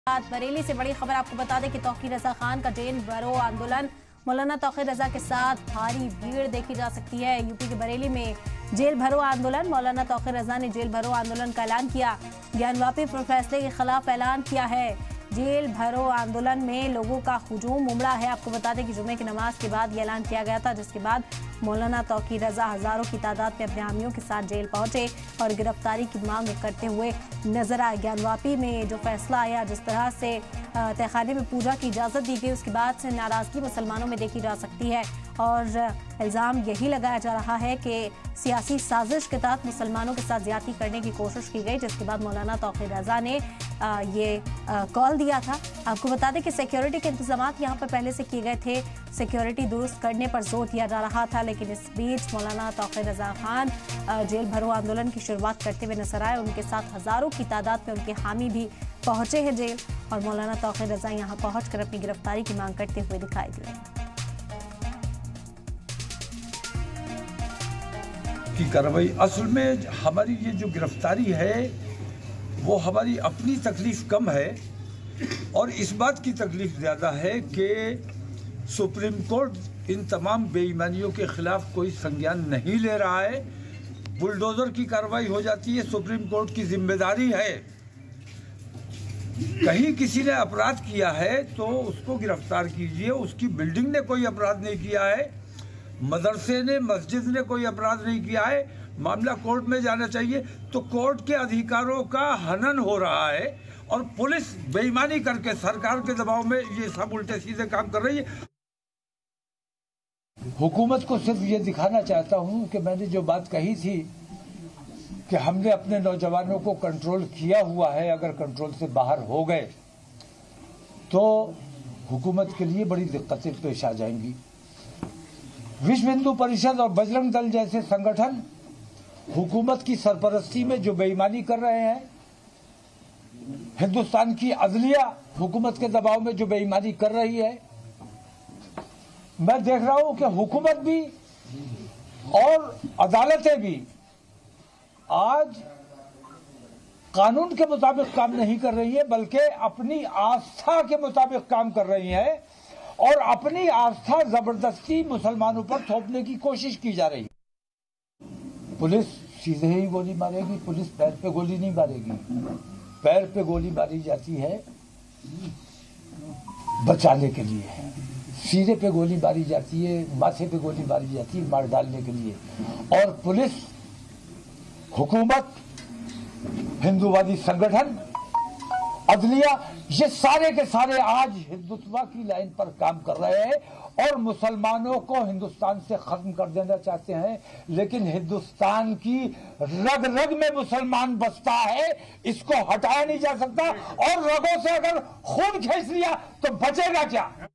बरेली से बड़ी खबर आपको बता दें कि तौकीर रजा खान का जेल भरो आंदोलन, मौलाना तौकीर रजा के साथ भारी भीड़ देखी जा सकती है। यूपी के बरेली में जेल भरो आंदोलन, मौलाना तौकीर रजा ने जेल भरो आंदोलन का ऐलान किया। ज्ञानवापी फैसले के खिलाफ ऐलान किया है। जेल भरो आंदोलन में लोगों का हुजूम उमड़ा है। आपको बता दें कि जुमे की नमाज के बाद ये ऐलान किया गया था, जिसके बाद मौलाना तौकीर रजा हजारों की तादाद में अपने हामियों के साथ जेल पहुंचे और गिरफ्तारी की मांग करते हुए नजर आए। ज्ञानवापी में जो फैसला आया, जिस तरह से तहखाने में पूजा की इजाज़त दी गई, उसके बाद से नाराजगी मुसलमानों में देखी जा सकती है और इल्ज़ाम यही लगाया जा रहा है कि सियासी साजिश के तहत मुसलमानों के साथ ज्यादती करने की कोशिश की गई, जिसके बाद मौलाना तौकीर रजा ने ये कॉल दिया था। आपको बता दें कि सिक्योरिटी के इंतजाम यहाँ पर पहले से किए गए थे, सिक्योरिटी दुरुस्त करने पर जोर दिया जा रहा था, लेकिन इस बीच मौलाना तौकीर रजा खान जेल भरो आंदोलन की शुरुआत करते हुए नजर आए। उनके साथ हजारों की तादाद में उनके हामी भी पहुंचे हैं जेल और मौलाना तौकीर रजा यहाँ पहुंचकर अपनी गिरफ्तारी की मांग करते हुए दिखाई दिए। की कार्रवाई असल में हमारी ये जो गिरफ्तारी है वो हमारी अपनी तकलीफ कम है और इस बात की तकलीफ ज़्यादा है कि सुप्रीम कोर्ट इन तमाम बेईमानियों के खिलाफ कोई संज्ञान नहीं ले रहा है। बुलडोजर की कार्रवाई हो जाती है, सुप्रीम कोर्ट की जिम्मेदारी है। कहीं किसी ने अपराध किया है तो उसको गिरफ्तार कीजिए, उसकी बिल्डिंग ने कोई अपराध नहीं किया है, मदरसे ने मस्जिद ने कोई अपराध नहीं किया है, मामला कोर्ट में जाना चाहिए। तो कोर्ट के अधिकारों का हनन हो रहा है और पुलिस बेईमानी करके सरकार के दबाव में ये सब उल्टे सीधे काम कर रही है। हुकूमत को सिर्फ ये दिखाना चाहता हूँ कि मैंने जो बात कही थी कि हमने अपने नौजवानों को कंट्रोल किया हुआ है, अगर कंट्रोल से बाहर हो गए तो हुकूमत के लिए बड़ी दिक्कतें पेश आ जाएंगी। विश्व हिंदू परिषद और बजरंग दल जैसे संगठन हुकूमत की सरपरस्ती में जो बेईमानी कर रहे हैं, हिंदुस्तान की अदलिया हुकूमत के दबाव में जो बेईमानी कर रही है, मैं देख रहा हूं कि हुकूमत भी और अदालतें भी आज कानून के मुताबिक काम नहीं कर रही है, बल्कि अपनी आस्था के मुताबिक काम कर रही है और अपनी आस्था जबरदस्ती मुसलमानों पर थोपने की कोशिश की जा रही है। पुलिस सीधे ही गोली मारेगी, पुलिस पैर पे गोली नहीं मारेगी। पैर पे गोली मारी जाती है बचाने के लिए, सीने पे गोली मारी जाती है, माथे पे गोली मारी जाती है मार डालने के लिए। और पुलिस, हुकूमत, हिंदूवादी संगठन, अदलिया, ये सारे के सारे आज हिंदुत्व की लाइन पर काम कर रहे हैं और मुसलमानों को हिंदुस्तान से खत्म कर देना चाहते हैं। लेकिन हिंदुस्तान की रग रग में मुसलमान बसता है, इसको हटाया नहीं जा सकता और रगों से अगर खून खींच लिया तो बचेगा क्या।